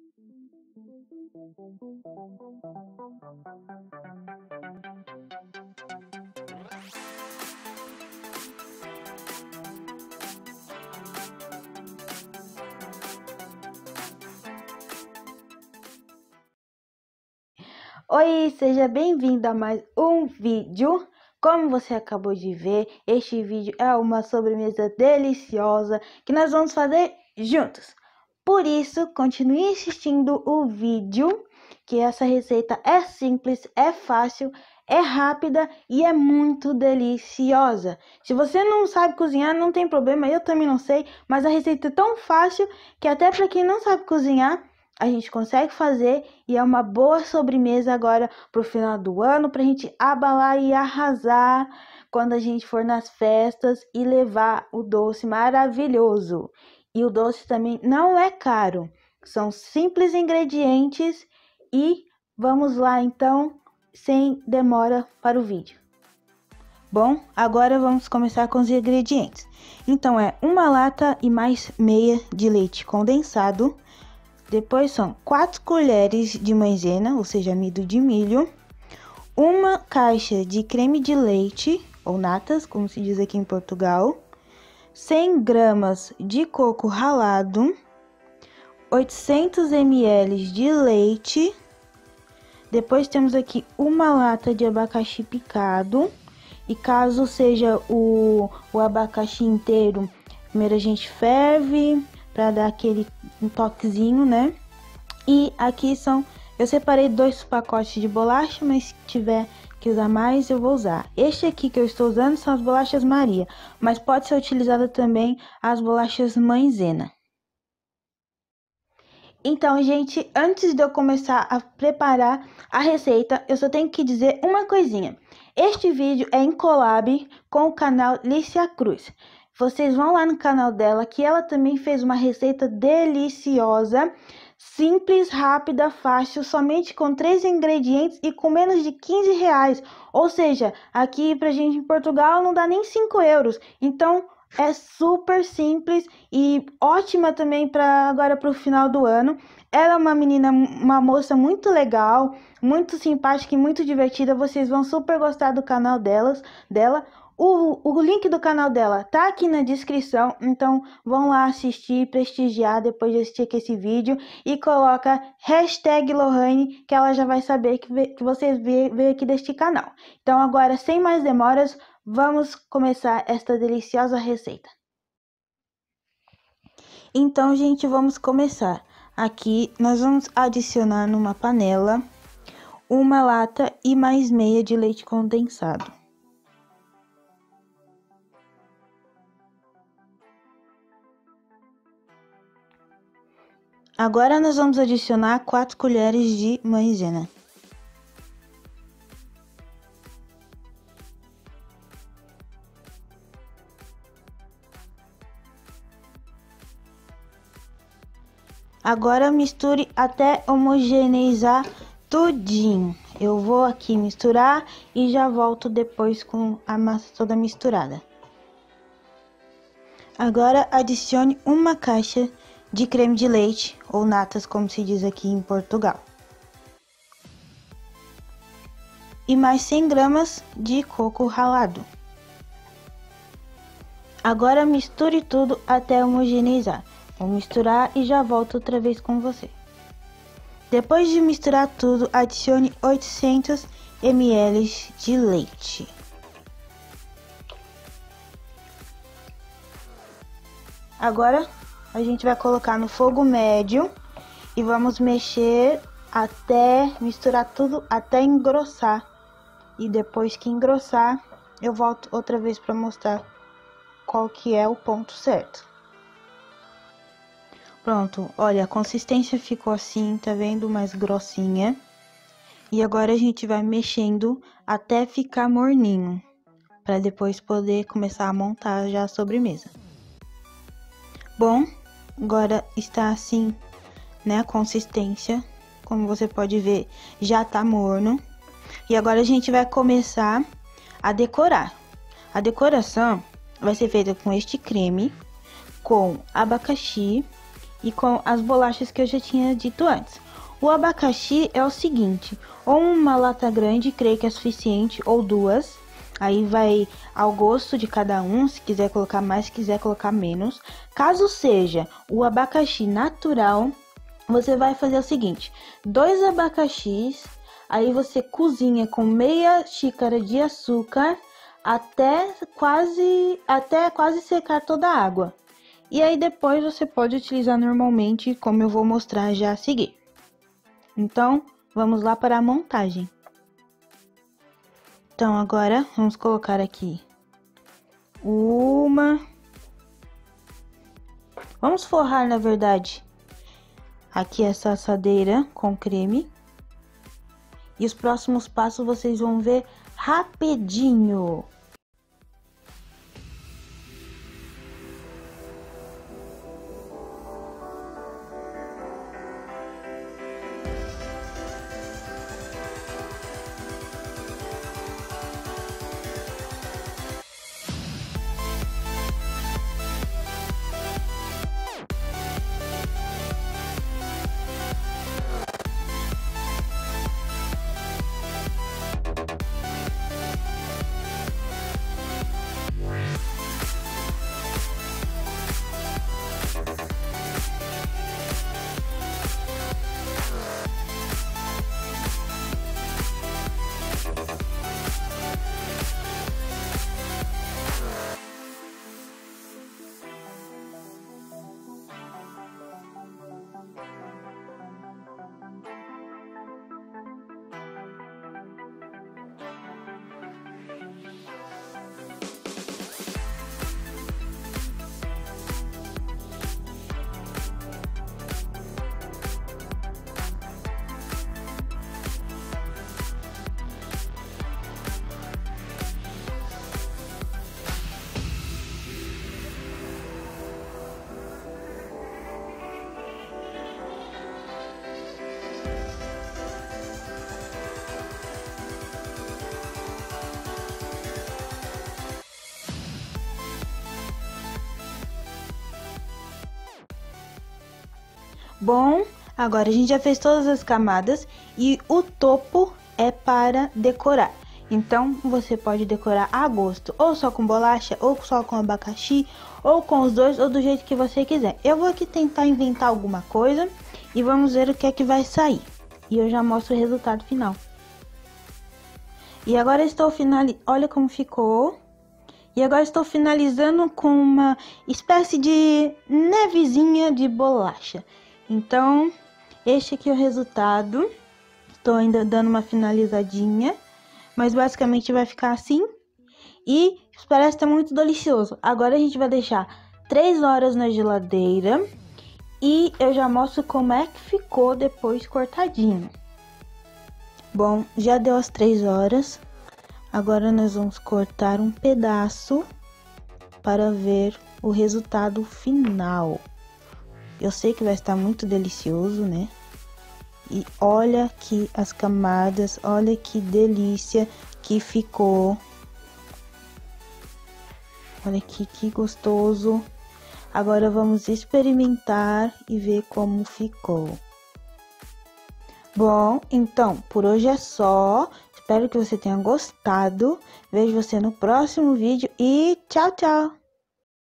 Oi, seja bem-vindo a mais um vídeo. Como você acabou de ver, este vídeo é uma sobremesa deliciosa que nós vamos fazer juntos. Por isso, continue assistindo o vídeo, que essa receita é simples, é fácil, é rápida e é muito deliciosa. Se você não sabe cozinhar, não tem problema, eu também não sei, mas a receita é tão fácil que até para quem não sabe cozinhar, a gente consegue fazer e é uma boa sobremesa agora pro final do ano, pra gente abalar e arrasar quando a gente for nas festas e levar o doce maravilhoso. E o doce também não é caro, são simples ingredientes e vamos lá então, sem demora para o vídeo. Bom, agora vamos começar com os ingredientes. Então é uma lata e mais meia de leite condensado. Depois são 4 colheres de maisena, ou seja, amido de milho, uma caixa de creme de leite, ou natas, como se diz aqui em Portugal, 100 gramas de coco ralado, 800 ml de leite, depois temos aqui uma lata de abacaxi picado, e caso seja o abacaxi inteiro, primeiro a gente ferve, para dar aquele toquezinho, né? E aqui eu separei 2 pacotes de bolacha, mas se tiver que usar mais, eu vou usar. Este aqui que eu estou usando são as bolachas Maria, mas pode ser utilizada também as bolachas Maizena. Então, gente, antes de eu começar a preparar a receita, eu só tenho que dizer uma coisinha. Este vídeo é em collab com o canal Lícia Cruz. Vocês vão lá no canal dela, que ela também fez uma receita deliciosa, simples, rápida, fácil, somente com 3 ingredientes e com menos de 15 reais. Ou seja, aqui pra gente em Portugal não dá nem 5 euros. Então, é super simples e ótima também para agora para o final do ano. Ela é uma moça muito legal, muito simpática e muito divertida. Vocês vão super gostar do canal dela. O link do canal dela tá aqui na descrição, então vão lá assistir, prestigiar depois de assistir aqui esse vídeo e coloca #Lohane, que ela já vai saber que vocês veio aqui deste canal. Então agora, sem mais demoras, vamos começar esta deliciosa receita. Então, gente, vamos começar. Aqui nós vamos adicionar numa panela uma lata e mais meia de leite condensado. Agora nós vamos adicionar 4 colheres de maizena. Agora misture até homogeneizar tudinho. Eu vou aqui misturar e já volto depois com a massa toda misturada. Agora adicione uma caixa de creme de leite, ou natas, como se diz aqui em Portugal. E mais 100 gramas de coco ralado. Agora misture tudo até homogeneizar. Vou misturar e já volto outra vez com você. Depois de misturar tudo, adicione 800 ml de leite. Agora a gente vai colocar no fogo médio e vamos mexer até misturar tudo até engrossar. E depois que engrossar, eu volto outra vez para mostrar qual que é o ponto certo. Pronto, olha, a consistência ficou assim, tá vendo? Mais grossinha. E agora a gente vai mexendo até ficar morninho, para depois poder começar a montar já a sobremesa. Bom, agora está assim, né, a consistência, como você pode ver, já tá morno. E agora a gente vai começar a decorar. A decoração vai ser feita com este creme, com abacaxi e com as bolachas que eu já tinha dito antes. O abacaxi é o seguinte, ou uma lata grande, creio que é suficiente, ou duas. Aí vai ao gosto de cada um, se quiser colocar mais, se quiser colocar menos. Caso seja o abacaxi natural, você vai fazer o seguinte, 2 abacaxis, aí você cozinha com meia xícara de açúcar até quase secar toda a água. E aí depois você pode utilizar normalmente, como eu vou mostrar já a seguir. Então, vamos lá para a montagem. Então, agora vamos colocar aqui vamos forrar, na verdade, aqui essa assadeira com creme. E os próximos passos vocês vão ver rapidinho. Bom, agora a gente já fez todas as camadas e o topo é para decorar. Então, você pode decorar a gosto, ou só com bolacha, ou só com abacaxi, ou com os dois, ou do jeito que você quiser. Eu vou aqui tentar inventar alguma coisa e vamos ver o que é que vai sair. E eu já mostro o resultado final. E agora estou finalizando, olha como ficou. E agora estou finalizando com uma espécie de nevezinha de bolacha. Então, este aqui é o resultado. Estou ainda dando uma finalizadinha, mas basicamente vai ficar assim. E parece estar muito delicioso. Agora a gente vai deixar 3 horas na geladeira e eu já mostro como é que ficou depois cortadinho. Bom, já deu as 3 horas. Agora nós vamos cortar um pedaço para ver o resultado final. Eu sei que vai estar muito delicioso, né? E olha aqui as camadas, olha que delícia que ficou. Olha aqui que gostoso. Agora vamos experimentar e ver como ficou. Bom, então, por hoje é só. Espero que você tenha gostado. Vejo você no próximo vídeo e tchau, tchau!